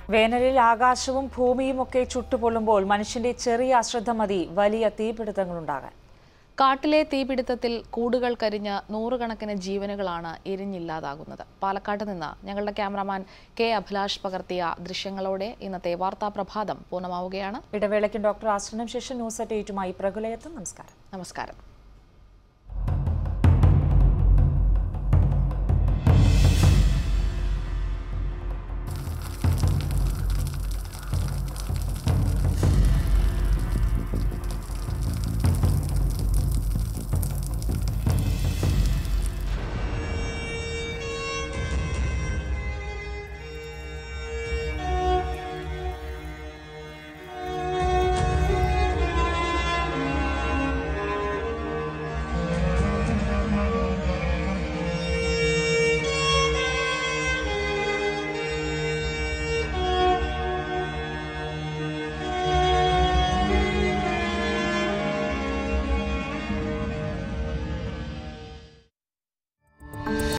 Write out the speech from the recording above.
വേനലിൽ ആകാശവും ഭൂമിയുമൊക്കെ ചുട്ടുപൊള്ളുമ്പോൾ മനുഷ്യന്റെ ചെറിയ അശ്രദ്ധ മതി വലിയ തീപിടുത്തങ്ങളുണ്ടാകാൻ. കാട്ടിലെ തീപിടുത്തത്തിൽ കൂടുകൾ കരിഞ്ഞ് നൂറുകണക്കിന് ജീവനുകളാണ് എരിഞ്ഞില്ലാതാകുന്നത്. പാലക്കാട് നിന്ന് ഞങ്ങളുടെ ക്യാമറാമാൻ കെ അഭിലാഷ് പകർത്തിയ ദൃശ്യങ്ങളോടെ ഇന്നത്തെ വാർത്താ പ്രഭാതം പൂർണ്ണമാവുകയാണ്. ഇടവേളയ്ക്കും ഡോക്ടർ ആശ്രനം ശേഷം ന്യൂസ് അറ്റ് 8 പ്രഗുലയത്തും. നമസ്കാരം.